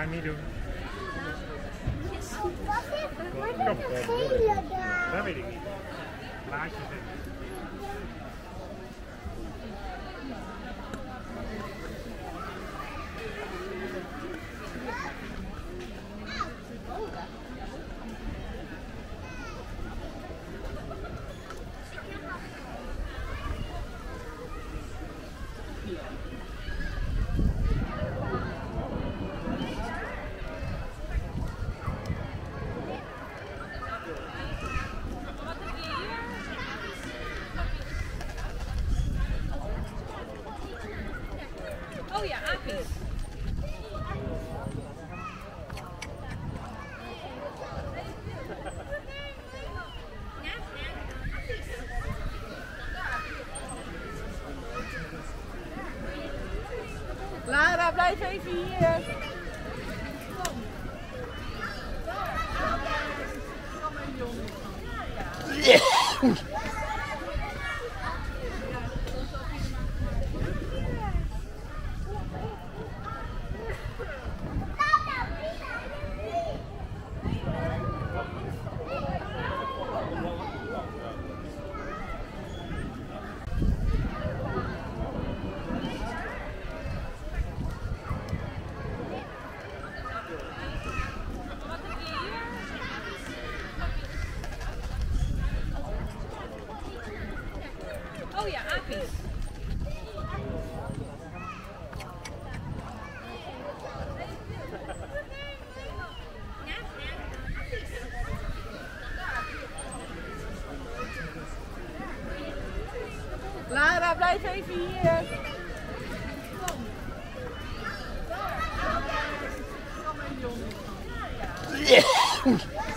niet doen. Wat is dat gele daar? Dat weet ik niet. Blaadjes en... Oh ja, apies. Lara, blijf even hier. Oh ja, apies. Lara, blijf even hier. Kom.